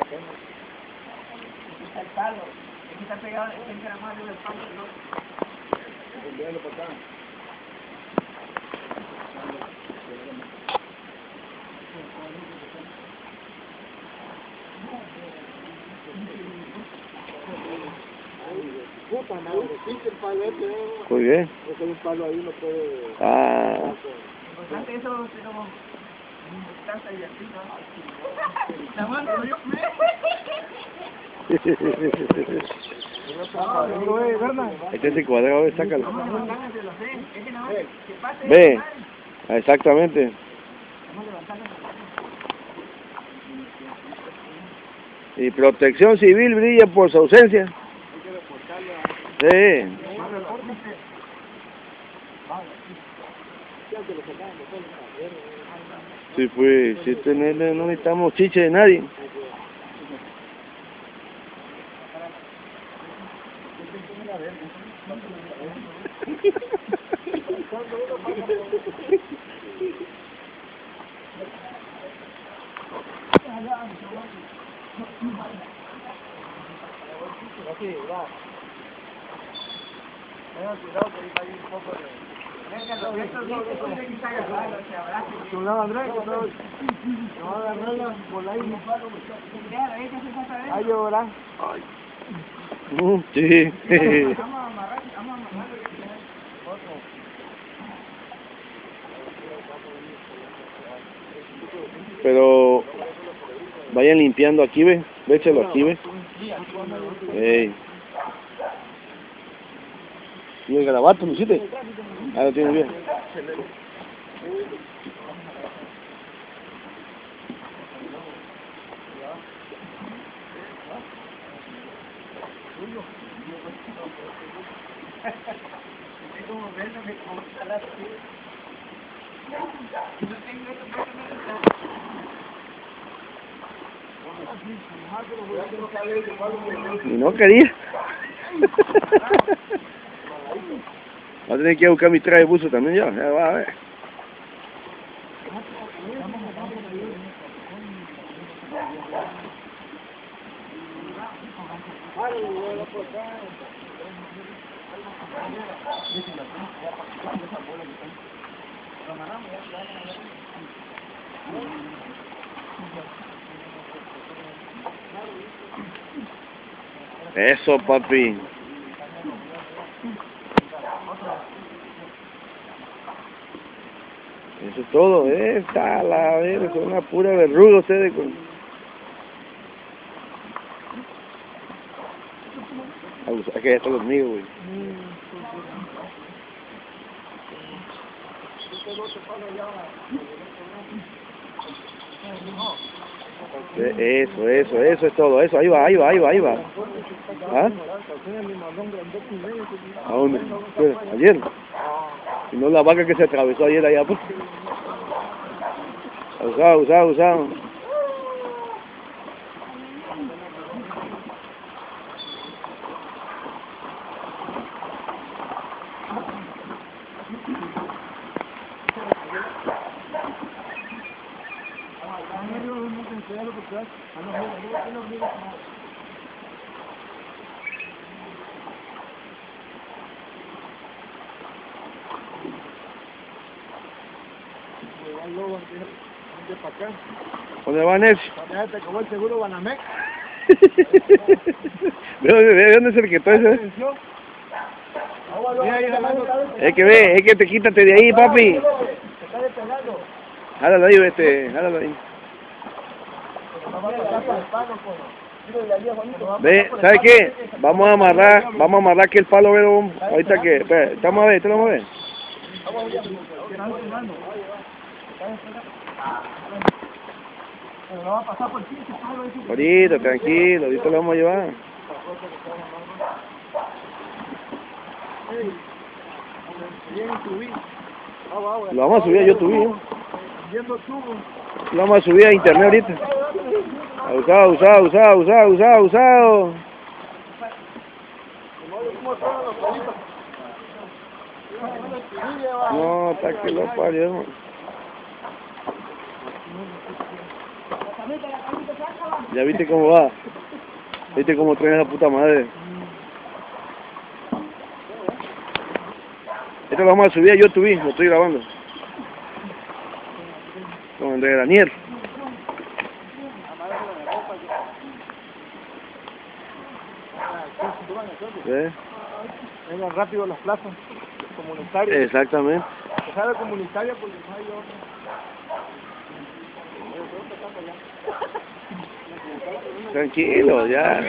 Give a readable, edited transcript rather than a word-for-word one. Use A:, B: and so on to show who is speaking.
A: está el palo. Aquí está pegado, está encaramado del palo.
B: Envíalo para acá. Puta madre, pinche el palo este.
C: Muy bien.
B: Porque hay un palo ahí, no puede...
C: Ah.
A: Importante eso, pero... Casa y así, ¿no? La mano, yo
C: Este es el cuadrado, ve, sácalo.
A: Ve.
C: Ve, exactamente. Y Protección Civil brilla por su ausencia. Sí. Sí, pues, si no necesitamos chiche de nadie.
B: Chulado, Andrés, no va a agarrarla por ahí. Ay, llorar.
C: Sí. Pero vayan limpiando aquí, ve. Véchelo aquí, ve. Ey. ¿Y el garabato lo hiciste? Ah, lo tienes bien. Y no quería. Va a tener que ir a buscar mi traje de buzo también ya va a ver. Eso, papi. Eso es todo, está la verga, son una pura verruga ustedes con... Es que ya está conmigo, güey. Eso es todo, eso, ahí va. ¿Ah? ¿A dónde? ¿Ayer? Y no la vaca que se atravesó ayer allá, pues. Usado. ¿Dónde va Nelson?
B: Ya te acabó el seguro Banamex.
C: ¿De dónde es el que está ese? Es que te quítate de ahí, papi. Jálalo ahí, jálalo ahí. Ve, ¿sabes qué? Vamos a amarrar aquí el palo, pero ahorita que, espera, vamos a ver, ¿te lo vamos a ver? Ahorita, tranquilo, ahorita lo vamos a llevar. Lo vamos a subir a YouTube. Lo vamos a subir a internet ahorita. Usado. No, está que lo parió. ¿Ya viste cómo va? ¿Viste cómo traen esa puta madre? Esto lo vamos a subir a YouTube, lo estoy grabando. Con el de Daniel. ¿Eh?
B: Vengan rápido a las plazas comunitarias.
C: Exactamente.
B: Que sabe comunitaria porque no hay otra.
C: Tranquilo, ya.